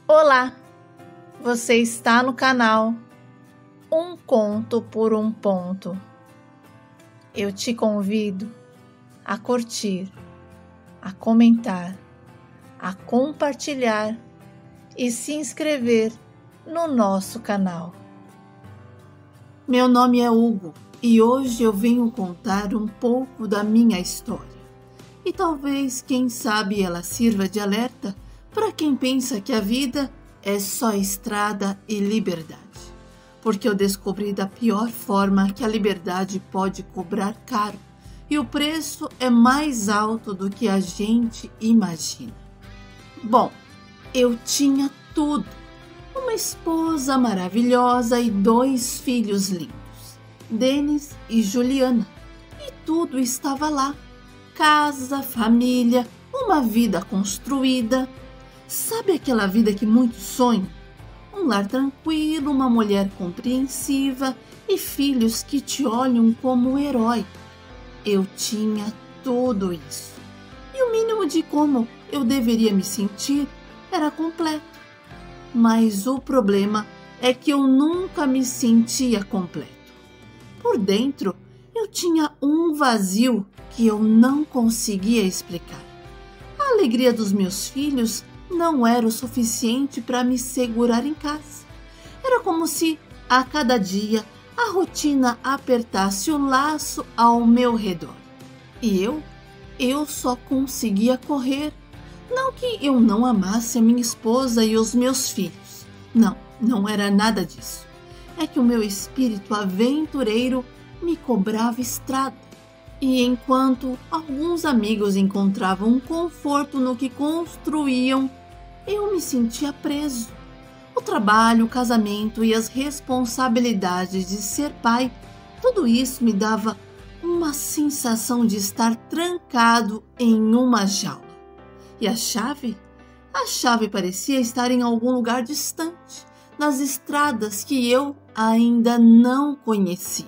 Olá, você está no canal Um Conto por um Ponto. Eu te convido a curtir, a comentar, a compartilhar e se inscrever no nosso canal. Meu nome é Hugo e hoje eu venho contar um pouco da minha história. E talvez, quem sabe, ela sirva de alerta para quem pensa que a vida é só estrada e liberdade. Porque eu descobri da pior forma que a liberdade pode cobrar caro e o preço é mais alto do que a gente imagina. Bom, eu tinha tudo. Uma esposa maravilhosa e 2 filhos lindos, Denis e Juliana. E tudo estava lá. Casa, família, uma vida construída. Sabe aquela vida que muitos sonham? Um lar tranquilo, uma mulher compreensiva e filhos que te olham como herói. Eu tinha tudo isso. E o mínimo de como eu deveria me sentir era completo. Mas o problema é que eu nunca me sentia completo. Por dentro, eu tinha um vazio que eu não conseguia explicar. A alegria dos meus filhos não era o suficiente para me segurar em casa. Era como se, a cada dia, a rotina apertasse o laço ao meu redor. E eu só conseguia correr. Não que eu não amasse a minha esposa e os meus filhos. Não era nada disso. É que o meu espírito aventureiro me cobrava estrada. E enquanto alguns amigos encontravam um conforto no que construíam, eu me sentia preso. O trabalho, o casamento e as responsabilidades de ser pai, tudo isso me dava uma sensação de estar trancado em uma jaula. E a chave? A chave parecia estar em algum lugar distante, nas estradas que eu ainda não conhecia.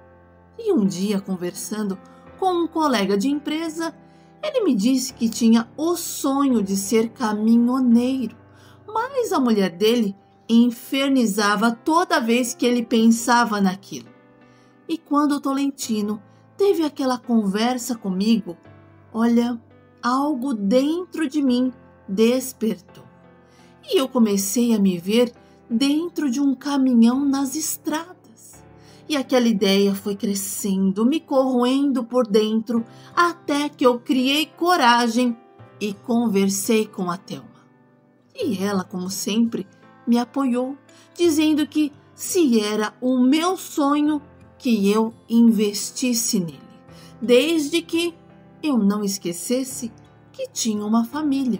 E um dia, conversando com um colega de empresa, ele me disse que tinha o sonho de ser caminhoneiro, mas a mulher dele infernizava toda vez que ele pensava naquilo. E quando o Tolentino teve aquela conversa comigo, olha, algo dentro de mim despertou. E eu comecei a me ver dentro de um caminhão nas estradas. E aquela ideia foi crescendo, me corroendo por dentro, até que eu criei coragem e conversei com a Thelma. E ela, como sempre, me apoiou, dizendo que se era o meu sonho, que eu investisse nele, desde que eu não esquecesse que tinha uma família.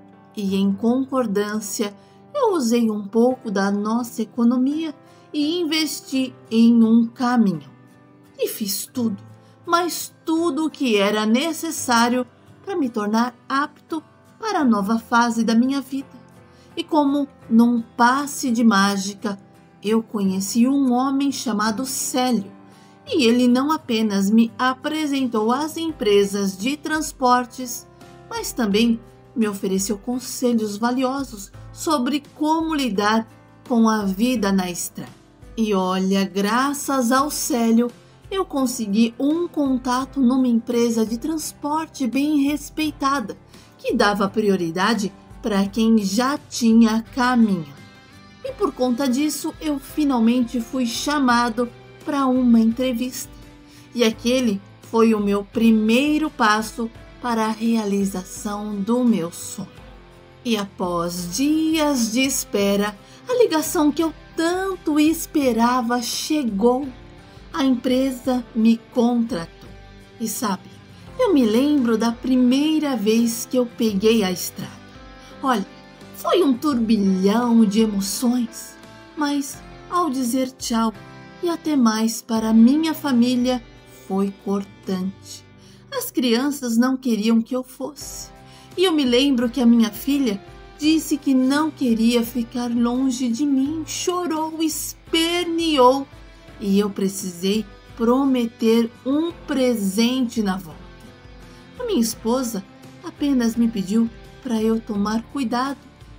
E em concordância, eu usei um pouco da nossa economia e investi em um caminhão. E fiz tudo, mas tudo o que era necessário para me tornar apto para a nova fase da minha vida. E como num passe de mágica, eu conheci um homem chamado Célio. E ele não apenas me apresentou às empresas de transportes, mas também me ofereceu conselhos valiosos sobre como lidar com a vida na estrada. E olha, graças ao Célio, eu consegui um contato numa empresa de transporte bem respeitada, que dava prioridade para quem já tinha caminhão. E por conta disso, eu finalmente fui chamado para uma entrevista. E aquele foi o meu primeiro passo para a realização do meu sonho. E após dias de espera, a ligação que eu tanto esperava chegou. A empresa me contratou. E sabe, eu me lembro da primeira vez que eu peguei a estrada. Olha, foi um turbilhão de emoções, mas ao dizer tchau e até mais para minha família, foi cortante. As crianças não queriam que eu fosse. E eu me lembro que a minha filha disse que não queria ficar longe de mim, chorou, esperneou. E eu precisei prometer um presente na volta. A minha esposa apenas me pediu para eu tomar cuidado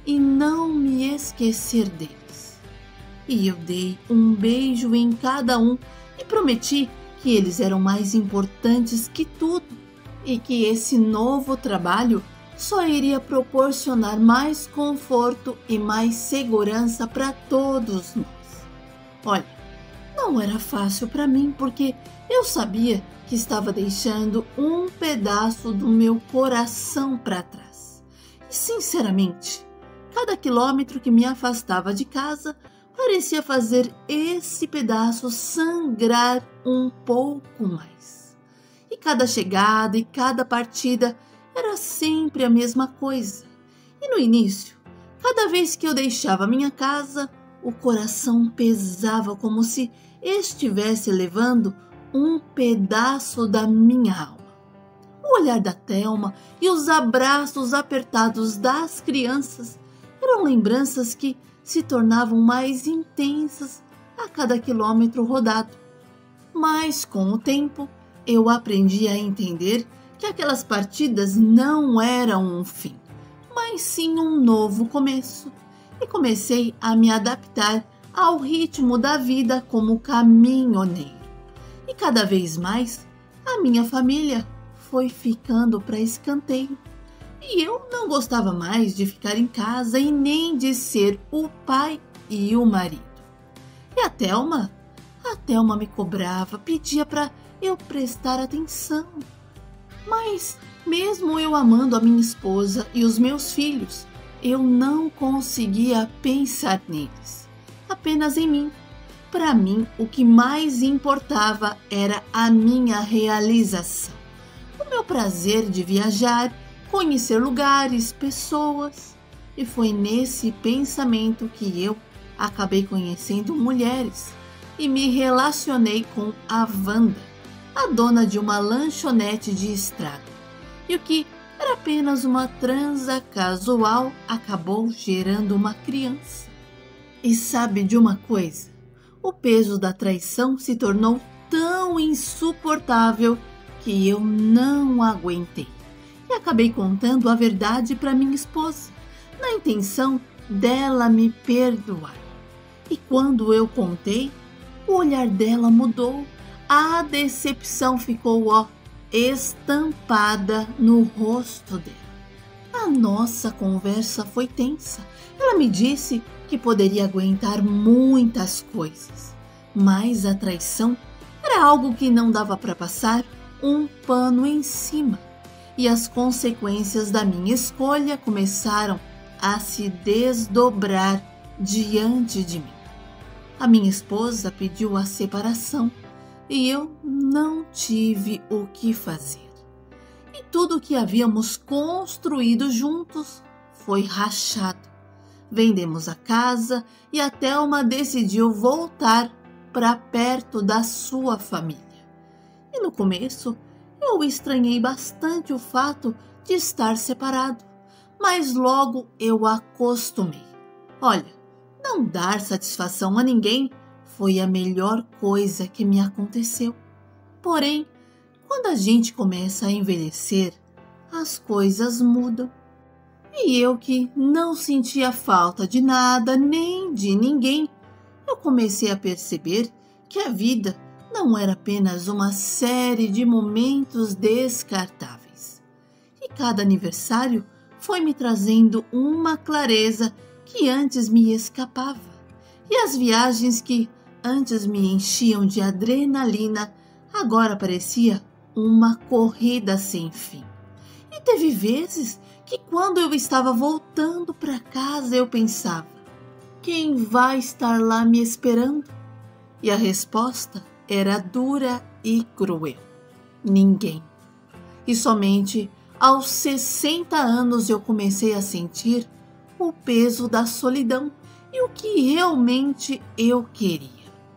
e não me esquecer deles. E eu dei um beijo em cada um e prometi que eles eram mais importantes que tudo e que esse novo trabalho só iria proporcionar mais conforto e mais segurança para todos nós. Olha, não era fácil para mim porque eu sabia que estava deixando um pedaço do meu coração para trás. E sinceramente, cada quilômetro que me afastava de casa parecia fazer esse pedaço sangrar um pouco mais. E cada chegada e cada partida era sempre a mesma coisa. E no início, cada vez que eu deixava minha casa, o coração pesava como se estivesse levando um pedaço da minha alma. O olhar da Thelma e os abraços apertados das crianças eram lembranças que se tornavam mais intensas a cada quilômetro rodado. Mas, com o tempo, eu aprendi a entender que aquelas partidas não eram um fim, mas sim um novo começo. E comecei a me adaptar ao ritmo da vida como caminhoneiro. E cada vez mais, a minha família foi ficando para escanteio. E eu não gostava mais de ficar em casa e nem de ser o pai e o marido. E a Thelma me cobrava, pedia para eu prestar atenção. Mas, mesmo eu amando a minha esposa e os meus filhos, eu não conseguia pensar neles, apenas em mim. Para mim, o que mais importava era a minha realização, o meu prazer de viajar, conhecer lugares, pessoas. E foi nesse pensamento que eu acabei conhecendo mulheres e me relacionei com a Wanda, a dona de uma lanchonete de estrada. E o que era apenas uma transa casual acabou gerando uma criança. E sabe de uma coisa? O peso da traição se tornou tão insuportável que eu não aguentei. E acabei contando a verdade para minha esposa, na intenção dela me perdoar. E quando eu contei, o olhar dela mudou. A decepção ficou, estampada no rosto dela. A nossa conversa foi tensa. Ela me disse que poderia aguentar muitas coisas, mas a traição era algo que não dava para passar um pano em cima. E as consequências da minha escolha começaram a se desdobrar diante de mim. A minha esposa pediu a separação e eu não tive o que fazer. E tudo o que havíamos construído juntos foi rachado. Vendemos a casa e a Thelma decidiu voltar para perto da sua família. E no começo, eu estranhei bastante o fato de estar separado, mas logo eu acostumei. Olha, não dar satisfação a ninguém foi a melhor coisa que me aconteceu. Porém, quando a gente começa a envelhecer, as coisas mudam. E eu que não sentia falta de nada nem de ninguém, eu comecei a perceber que a vida não era apenas uma série de momentos descartáveis. E cada aniversário foi me trazendo uma clareza que antes me escapava. E as viagens que antes me enchiam de adrenalina, agora parecia uma corrida sem fim. E teve vezes que quando eu estava voltando para casa eu pensava: quem vai estar lá me esperando? E a resposta era dura e cruel: ninguém. E somente aos 60 anos eu comecei a sentir o peso da solidão e o que realmente eu queria.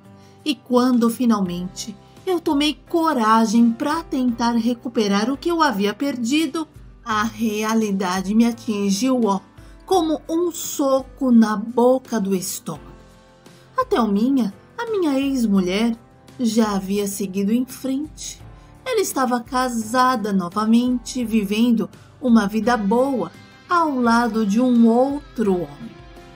E quando finalmente eu tomei coragem para tentar recuperar o que eu havia perdido, a realidade me atingiu, como um soco na boca do estômago. A Thelminha, a minha ex-mulher, já havia seguido em frente. Ela estava casada novamente, vivendo uma vida boa, ao lado de um outro homem.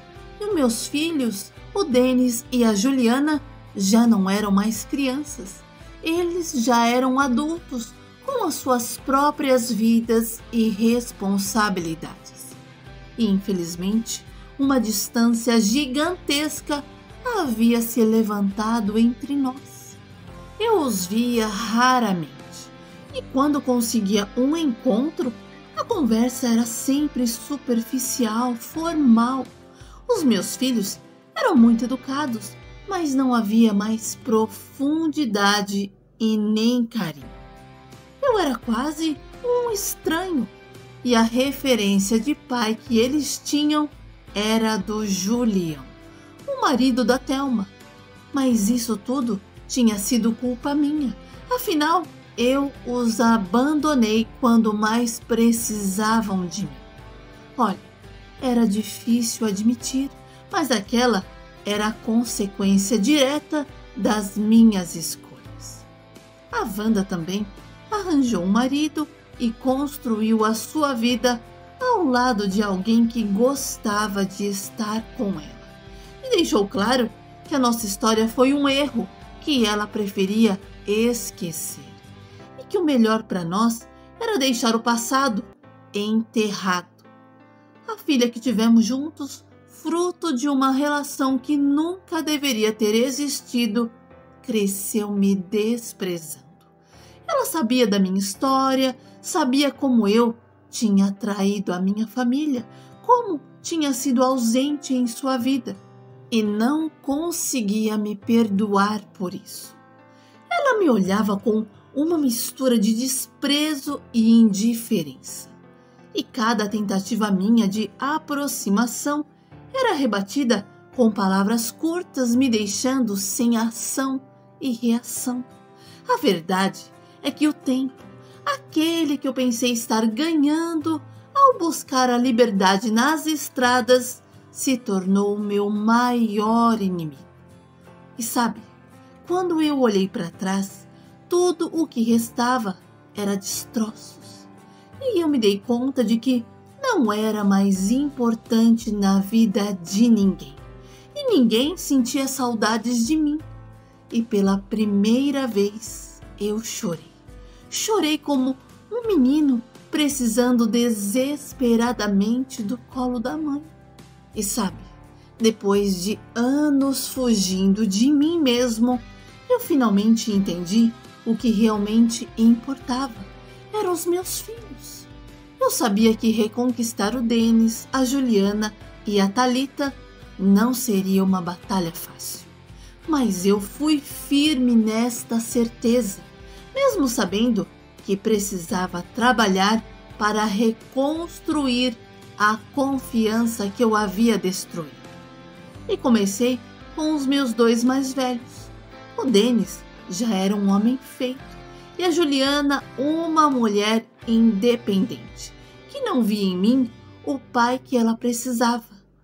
E os meus filhos, o Denis e a Juliana, já não eram mais crianças. Eles já eram adultos, com as suas próprias vidas e responsabilidades. E, infelizmente, uma distância gigantesca havia se levantado entre nós. Eu os via raramente, e quando conseguia um encontro, a conversa era sempre superficial, formal. Os meus filhos eram muito educados, mas não havia mais profundidade e nem carinho. Eu era quase um estranho, e a referência de pai que eles tinham era do Julião, o marido da Thelma. Mas isso tudo tinha sido culpa minha. Afinal, eu os abandonei quando mais precisavam de mim. Olha, era difícil admitir, mas aquela era a consequência direta das minhas escolhas. A Wanda também arranjou um marido e construiu a sua vida ao lado de alguém que gostava de estar com ela. E deixou claro que a nossa história foi um erro que ela preferia esquecer. E que o melhor para nós era deixar o passado enterrado. A filha que tivemos juntos, fruto de uma relação que nunca deveria ter existido, cresceu me desprezando. Ela sabia da minha história, sabia como eu tinha traído a minha família, como tinha sido ausente em sua vida, e não conseguia me perdoar por isso. Ela me olhava com uma mistura de desprezo e indiferença, e cada tentativa minha de aproximação era rebatida com palavras curtas, me deixando sem ação e reação. A verdade é que o tempo, aquele que eu pensei estar ganhando ao buscar a liberdade nas estradas, se tornou o meu maior inimigo. E sabe, quando eu olhei para trás, tudo o que restava era destroços. E eu me dei conta de que não era mais importante na vida de ninguém. E ninguém sentia saudades de mim. E pela primeira vez eu chorei. Chorei como um menino precisando desesperadamente do colo da mãe. E sabe, depois de anos fugindo de mim mesmo, eu finalmente entendi o que realmente importava. Eram os meus filhos. Eu sabia que reconquistar o Denis, a Juliana e a Thalita não seria uma batalha fácil. Mas eu fui firme nesta certeza, mesmo sabendo que precisava trabalhar para reconstruir a confiança que eu havia destruído. E comecei com os meus dois mais velhos. O Denis já era um homem feito e a Juliana uma mulher independente, que não via em mim o pai que ela precisava.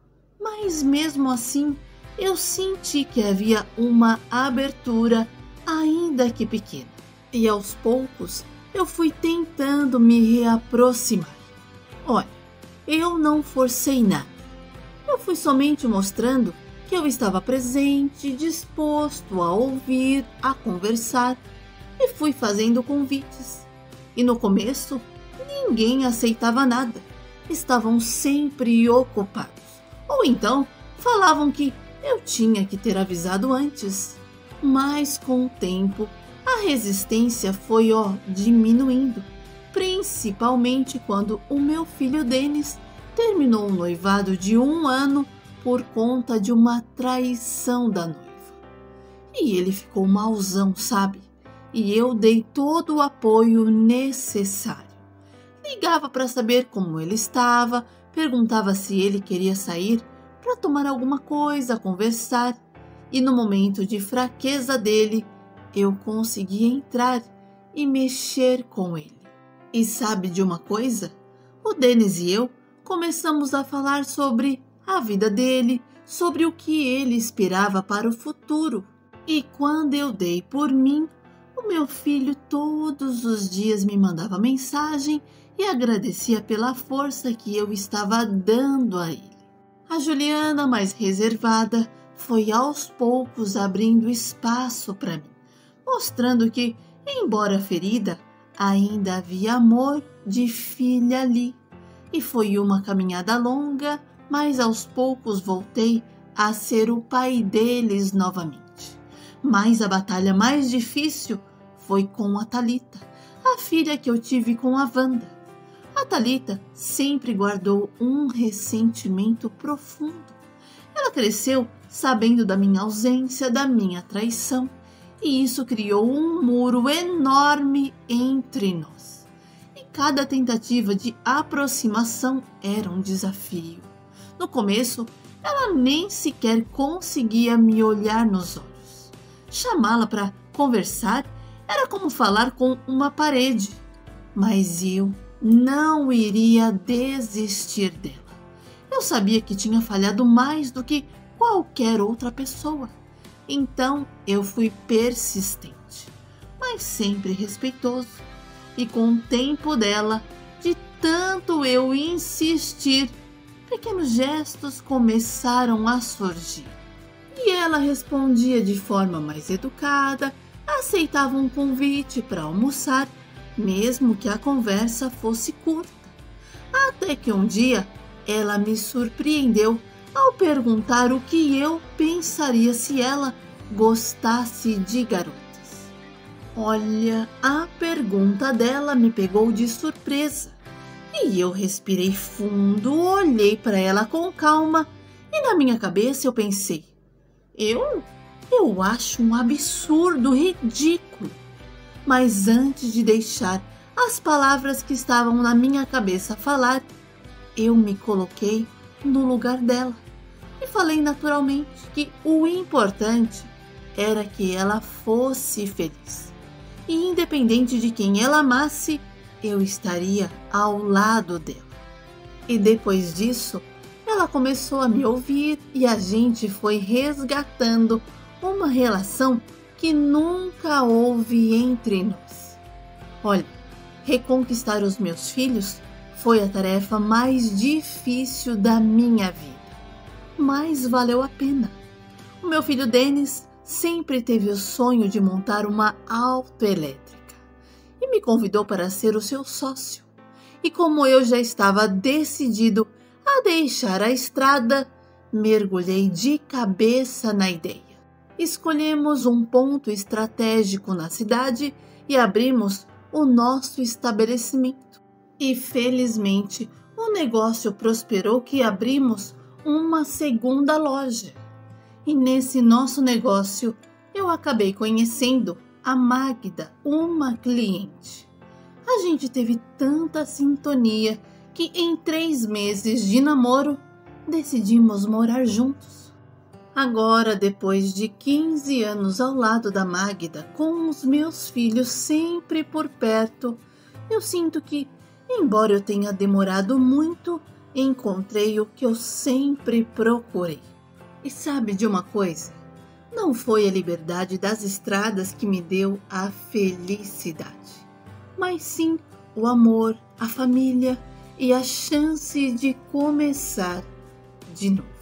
Mas mesmo assim, eu senti que havia uma abertura, ainda que pequena. E aos poucos, eu fui tentando me reaproximar. Olha, eu não forcei nada. Eu fui somente mostrando que eu estava presente, disposto a ouvir, a conversar, e fui fazendo convites. E no começo, ninguém aceitava nada. Estavam sempre ocupados. Ou então, falavam que eu tinha que ter avisado antes. Mas com o tempo, a resistência foi diminuindo. Principalmente quando o meu filho Denis terminou um noivado de 1 ano por conta de uma traição da noiva. E ele ficou mauzão, sabe? E eu dei todo o apoio necessário. Ligava para saber como ele estava, perguntava se ele queria sair para tomar alguma coisa, conversar. E no momento de fraqueza dele, eu conseguia entrar e mexer com ele. E sabe de uma coisa? O Denis e eu começamos a falar sobre a vida dele, sobre o que ele esperava para o futuro. E quando eu dei por mim, o meu filho todos os dias me mandava mensagem e agradecia pela força que eu estava dando a ele. A Juliana, mais reservada, foi aos poucos abrindo espaço para mim, mostrando que, embora ferida, ainda havia amor de filha ali. E foi uma caminhada longa, mas aos poucos voltei a ser o pai deles novamente. Mas a batalha mais difícil foi com a Thalita, a filha que eu tive com a Wanda. A Thalita sempre guardou um ressentimento profundo. Ela cresceu sabendo da minha ausência, da minha traição, e isso criou um muro enorme entre nós. E cada tentativa de aproximação era um desafio. No começo, ela nem sequer conseguia me olhar nos olhos. Chamá-la para conversar era como falar com uma parede, mas eu não iria desistir dela. Eu sabia que tinha falhado mais do que qualquer outra pessoa. Então eu fui persistente, mas sempre respeitoso. E com o tempo dela, de tanto eu insistir, pequenos gestos começaram a surgir. E ela respondia de forma mais educada, aceitava um convite para almoçar, mesmo que a conversa fosse curta. Até que um dia ela me surpreendeu ao perguntar o que eu pensaria se ela gostasse de garotas. Olha, a pergunta dela me pegou de surpresa e eu respirei fundo, olhei para ela com calma e na minha cabeça eu pensei: eu acho um absurdo, ridículo. Mas antes de deixar as palavras que estavam na minha cabeça falar, eu me coloquei no lugar dela e falei naturalmente que o importante era que ela fosse feliz. E independente de quem ela amasse, eu estaria ao lado dela. E depois disso, ela começou a me ouvir e a gente foi resgatando uma relação que nunca houve entre nós. Olha, reconquistar os meus filhos foi a tarefa mais difícil da minha vida, mas valeu a pena. O meu filho Denis sempre teve o sonho de montar uma autoelétrica e me convidou para ser o seu sócio. E como eu já estava decidido a deixar a estrada, mergulhei de cabeça na ideia. Escolhemos um ponto estratégico na cidade e abrimos o nosso estabelecimento. E felizmente o negócio prosperou que abrimos uma segunda loja. E nesse nosso negócio eu acabei conhecendo a Magda, uma cliente. A gente teve tanta sintonia que em 3 meses de namoro decidimos morar juntos. Agora, depois de 15 anos ao lado da Magda, com os meus filhos sempre por perto, eu sinto que, embora eu tenha demorado muito, encontrei o que eu sempre procurei. E sabe de uma coisa? Não foi a liberdade das estradas que me deu a felicidade, mas sim o amor, a família e a chance de começar de novo.